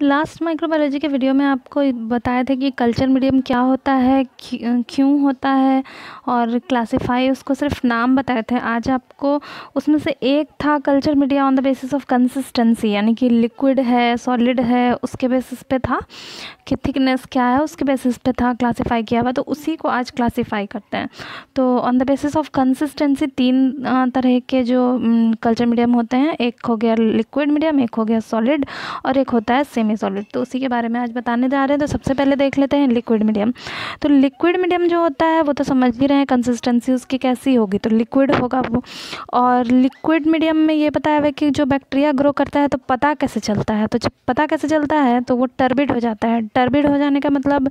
Last microbiology के video में आपको बताया था कि कल्चर मीडियम क्या होता है, क्यों होता है और क्लासिफाई, उसको सिर्फ नाम बताए थे। आज आपको उसमें से एक था culture media on the basis of consistency, यानी कि लिक्विड है, सॉलिड है, उसके बेसिस पे था कि थिकनेस क्या है, उसके बेसिस पे था क्लासिफाई किया हुआ। तो उसी को आज क्लासिफाई करते हैं। तो on the basis of consistency तीन तरह के जो कल्चर मीडियम होते हैं, एक हो गया लिक्विड मीडियम, एक हो गया सॉलिड और एक होता है सेमी सॉलिड। तो उसी के बारे में आज बताने जा रहे हैं। तो सबसे पहले देख लेते हैं लिक्विड मीडियम। तो लिक्विड मीडियम जो होता है वो तो समझ ही रहे हैं, कंसिस्टेंसी उसकी कैसी होगी, तो लिक्विड होगा वो। और लिक्विड मीडियम में ये बताया हुआ है कि जो बैक्टीरिया ग्रो करता है तो पता कैसे चलता है, तो जब पता कैसे चलता है तो वो टर्बिड हो जाता है। टर्बिड हो जाने का मतलब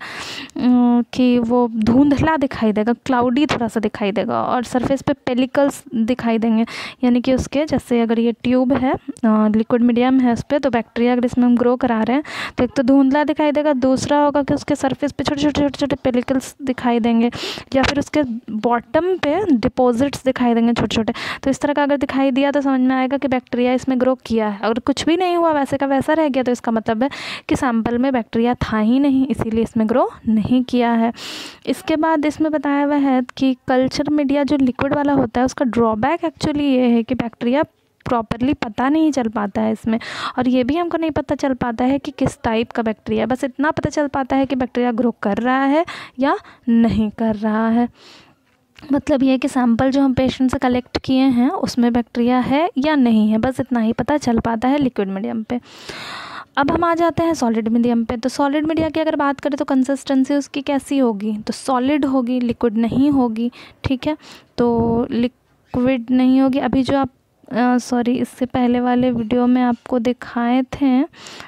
कि वो धुंधला दिखाई देगा, क्लाउडी थोड़ा सा दिखाई देगा और सरफेस पे पेलिकल्स दिखाई देंगे, यानी कि उसके जैसे अगर ये ट्यूब है, लिक्विड मीडियम है उस पर, तो बैक्टीरिया अगर इसमें हम ग्रो करा रहे हैं तो एक तो धुंधला दिखाई देगा, दूसरा होगा कि उसके सरफेस पे छोटे छोटे छोटे छोटे पेलिकल्स दिखाई देंगे, या फिर उसके बॉटम पे डिपॉजिट्स दिखाई देंगे छोटे छोटे। तो इस तरह का अगर दिखाई दिया तो समझ में आएगा कि बैक्टीरिया इसमें ग्रो किया है। अगर कुछ भी नहीं हुआ, वैसे का वैसा रह गया, तो इसका मतलब है कि सैंपल में बैक्टीरिया था ही नहीं, इसीलिए इसमें ग्रो नहीं किया है। इसके बाद इसमें बताया हुआ है कि कल्चर मीडिया जो लिक्विड वाला होता है उसका ड्रॉबैक एक्चुअली ये है कि बैक्टीरिया प्रॉपरली पता नहीं चल पाता है इसमें, और ये भी हमको नहीं पता चल पाता है कि किस टाइप का बैक्टीरिया, बस इतना पता चल पाता है कि बैक्टीरिया ग्रो कर रहा है या नहीं कर रहा है। मतलब ये कि सैंपल जो हम पेशेंट से कलेक्ट किए हैं उसमें बैक्टीरिया है या नहीं है, बस इतना ही पता चल पाता है लिक्विड मीडियम पे। अब हम आ जाते हैं सॉलिड मीडियम पे। तो सॉलिड मीडिया की अगर बात करें तो कंसिस्टेंसी उसकी कैसी होगी, तो सॉलिड होगी, लिक्विड नहीं होगी। ठीक है, तो लिक्विड नहीं होगी। अभी जो आप सॉरी इससे पहले वाले वीडियो में आपको दिखाए थे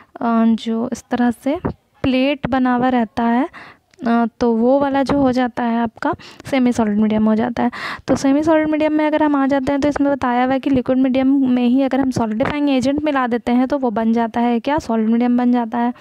जो इस तरह से प्लेट बना हुआ रहता है, तो वो वाला जो हो जाता है आपका सेमी सॉलिड मीडियम हो जाता है। तो सेमी सॉलिड मीडियम में अगर हम आ जाते हैं तो इसमें बताया हुआ है कि लिक्विड मीडियम में ही अगर हम सॉलिडिफाइंग एजेंट मिला देते हैं तो वो बन जाता है क्या, सॉलिड मीडियम बन जाता है।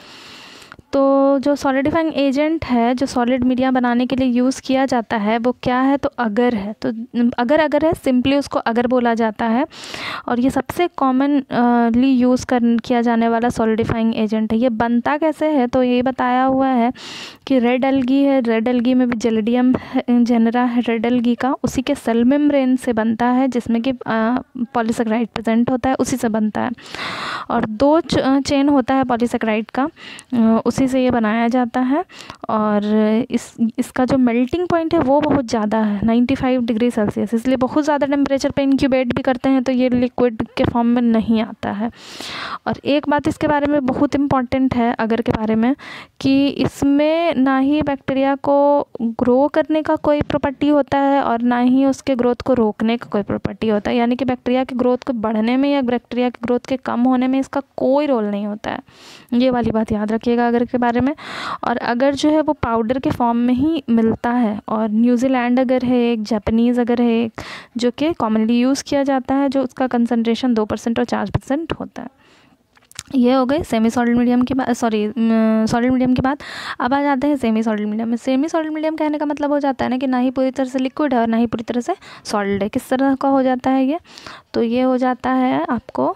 तो जो सॉलिडिफाइंग एजेंट है जो सॉलिड मीडिया बनाने के लिए यूज़ किया जाता है वो क्या है, तो अगर है, तो अगर है, सिंपली उसको अगर बोला जाता है। और ये सबसे कॉमनली यूज़ किया जाने वाला सॉलिडिफाइंग एजेंट है। ये बनता कैसे है, तो ये बताया हुआ है कि रेड एल्गी है, रेड एल्गी में भी जेलिडियम जेनरा है रेड एल्गी का, उसी के सेल मेम्ब्रेन से बनता है जिसमें कि पॉलीसेकेराइड प्रेजेंट होता है, उसी से बनता है। और दो चेन होता है पॉलीसेकेराइड का, उसी से ये बनाया जाता है। और इसका जो मेल्टिंग पॉइंट है वो बहुत ज़्यादा है, 95 डिग्री सेल्सियस, इसलिए बहुत ज़्यादा टेम्परेचर पे इंक्यूबेट भी करते हैं तो ये लिक्विड के फॉर्म में नहीं आता है। और एक बात इसके बारे में बहुत इम्पॉर्टेंट है अगर के बारे में, कि इसमें ना ही बैक्टीरिया को ग्रो करने का कोई प्रॉपर्टी होता है और ना ही उसके ग्रोथ को रोकने का कोई प्रॉपर्टी होता है, यानी कि बैक्टीरिया के ग्रोथ को बढ़ने में या बैक्टीरिया के ग्रोथ के कम होने में इसका कोई रोल नहीं होता है। ये वाली बात याद रखिएगा अगर के बारे में। और अगर जो है वो पाउडर के फॉर्म में ही मिलता है, और न्यूजीलैंड अगर है एक, जापानीज़ अगर है एक, जो कि कॉमनली यूज़ किया जाता है, जो उसका कंसनट्रेशन 2% और 4% होता है। ये हो गई सेमी सॉलिड मीडियम की बात, सॉरी सॉलिड मीडियम की बात। अब आ जाते हैं सेमी सॉलिड मीडियम में। सेमी सॉलिड मीडियम कहने का मतलब हो जाता है ना कि ना ही पूरी तरह से लिक्विड है और ना ही पूरी तरह से सॉलिड है। किस तरह का हो जाता है ये, तो ये हो जाता है आपको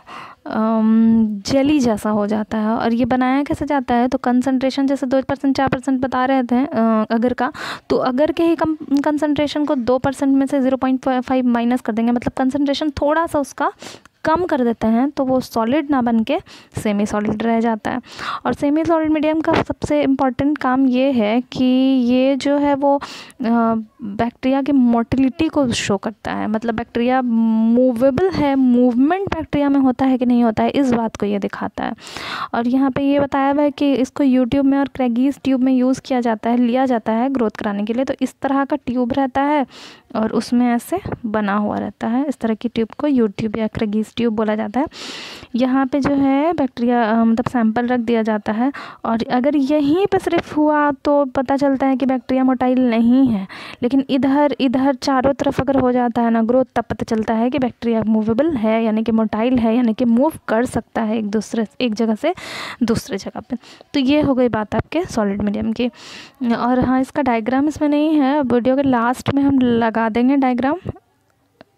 जेली जैसा हो जाता है। और ये बनाया कैसे जाता है, तो कंसंट्रेशन जैसे 2% 4% बता रहे थे अगर का, तो अगर के ही कंसंट्रेशन को 2% में से 0.5 माइनस कर देंगे, मतलब कंसंट्रेशन थोड़ा सा उसका कम कर देते हैं, तो वो सॉलिड ना बन के सेमी सॉलिड रह जाता है। और सेमी सॉलिड मीडियम का सबसे इम्पॉर्टेंट काम ये है कि ये जो है वो बैक्टीरिया की मोटिलिटी को शो करता है, मतलब बैक्टीरिया मूवेबल है, मूवमेंट बैक्टीरिया में होता है कि नहीं होता है, इस बात को ये दिखाता है। और यहाँ पे ये बताया हुआ है कि इसको यूट्यूब में और क्रेगीज ट्यूब में यूज़ किया जाता है, लिया जाता है ग्रोथ कराने के लिए। तो इस तरह का ट्यूब रहता है और उसमें ऐसे बना हुआ रहता है, इस तरह की ट्यूब को यूट्यूब या क्रेगीज ट्यूब बोला जाता है। यहाँ पे जो है बैक्टीरिया मतलब सैंपल रख दिया जाता है, और अगर यहीं पे सिर्फ हुआ तो पता चलता है कि बैक्टीरिया मोटाइल नहीं है, लेकिन इधर चारों तरफ अगर हो जाता है ना ग्रोथ, तब पता चलता है कि बैक्टीरिया मूवेबल है, यानी कि मोटाइल है, यानी कि मूव कर सकता है एक जगह से दूसरे जगह पे। तो ये हो गई बात आपके सॉलिड मीडियम की। और हाँ, इसका डायग्राम इसमें नहीं है, वीडियो के लास्ट में हम लगा देंगे डायग्राम।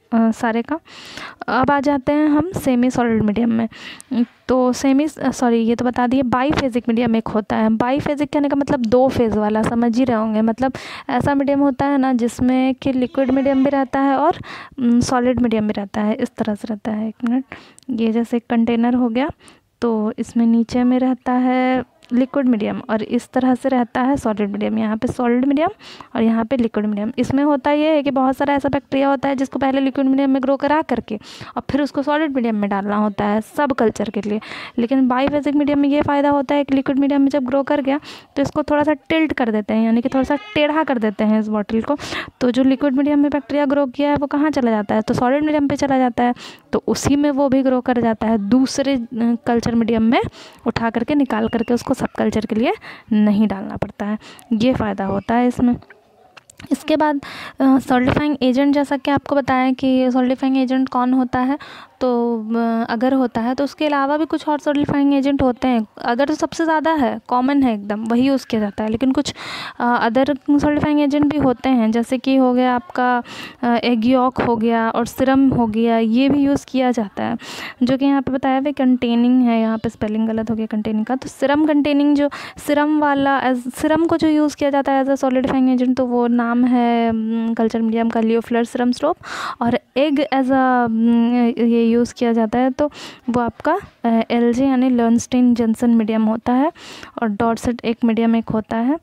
सारे का। अब आ जाते हैं हम सेमी सॉलिड मीडियम में। तो ये तो बता दिए। बाईफेजिक मीडियम एक होता है। बाईफेजिक कहने का मतलब 2 फेज़ वाला, समझ ही रहे होंगे। मतलब ऐसा मीडियम होता है ना जिसमें कि लिक्विड मीडियम भी रहता है और सॉलिड मीडियम भी रहता है। इस तरह से रहता है। 1 मिनट, ये जैसे कंटेनर हो गया, तो इसमें नीचे में रहता है लिक्विड मीडियम और इस तरह से रहता है सॉलिड मीडियम। यहाँ पे सॉलिड मीडियम और यहाँ पे लिक्विड मीडियम। इसमें होता ये है कि बहुत सारा ऐसा बैक्टीरिया होता है जिसको पहले लिक्विड मीडियम में ग्रो करा करके और फिर उसको सॉलिड मीडियम में डालना होता है सब कल्चर के लिए। लेकिन बाईफेजिक मीडियम में ये फ़ायदा होता है कि लिक्विड मीडियम में जब ग्रो कर गया तो इसको थोड़ा सा टिल्ट कर देते हैं, यानी कि थोड़ा सा टेढ़ा कर देते हैं इस बॉटल को। तो जो लिक्विड मीडियम में बैक्टीरिया ग्रो किया है वो कहाँ चला जाता है, तो सॉलिड मीडियम पे चला जाता है। तो उसी में वो भी ग्रो कर जाता है, दूसरे कल्चर मीडियम में उठा करके निकाल करके उसको सब कल्चर के लिए नहीं डालना पड़ता है। ये फ़ायदा होता है इसमें। इसके बाद सॉल्डिफाइंग एजेंट, जैसा कि आपको बताया कि सॉल्डिफाइंग एजेंट कौन होता है, तो अगर होता है तो उसके अलावा भी कुछ और सॉल्डिफाइंग एजेंट होते हैं। अगर तो सबसे ज़्यादा है, कॉमन है एकदम, वही यूज़ किया जाता है। लेकिन कुछ अदर सॉल्डिफाइंग एजेंट भी होते हैं, जैसे कि हो गया आपका एग यॉक हो गया और सिरम हो गया, ये भी यूज़ किया जाता है। जो कि यहाँ पे बताया हुआ कंटेनिंग है, यहाँ पे स्पेलिंग गलत हो गया कंटेनिंग का। तो सिरम कंटेनिंग, जो सिरम वाला सिरम को जो यूज़ किया जाता है एज अ सॉलिडिफाइंग एजेंट, तो वो नाम है कल्चर मीडियम का लियोफ्लर सिरम स्टॉप। और एग एज अ ये यूज़ किया जाता है तो वो आपका LG यानी लर्नस्टीन जेंसन मीडियम होता है। और डॉर्सेट एक मीडियम एक होता है,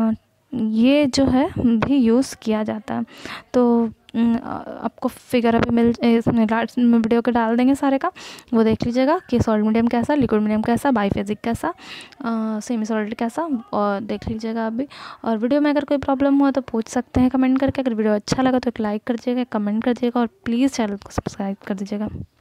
ये जो है भी यूज़ किया जाता है। तो आपको फिगर अभी इसमें लास्ट में वीडियो के डाल देंगे सारे का, वो देख लीजिएगा कि सॉलिड मीडियम कैसा, लिक्विड मीडियम कैसा, बाईफेजिक कैसा, सेमी सॉलिड कैसा, और देख लीजिएगा अभी। और वीडियो में अगर कोई प्रॉब्लम हो तो पूछ सकते हैं कमेंट करके। अगर वीडियो अच्छा लगा तो एक लाइक कर दीजिएगा, कमेंट कर दीजिएगा और प्लीज़ चैनल को सब्सक्राइब कर दीजिएगा।